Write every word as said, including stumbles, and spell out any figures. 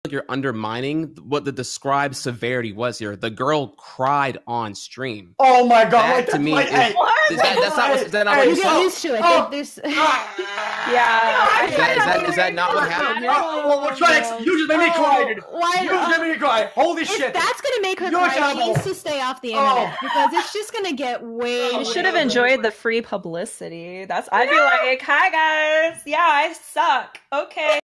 like you're undermining what the described severity was here. The girl cried on stream. Oh my god! That like, to me like, is, hey, is that, that's not, is that not what You you get saw? used to it. Oh. There's, Yeah. Is that, is that, is that not what happened here? Oh, well, well, Trax, you just made me cry, dude. why? You just made me cry. Holy If shit! that's gonna make her You're cry, she terrible. needs to stay off the Oh. internet because it's just gonna get way. You Oh, should have yeah. enjoyed the free publicity. That's I'd be like, hi guys. Yeah, I suck. Okay.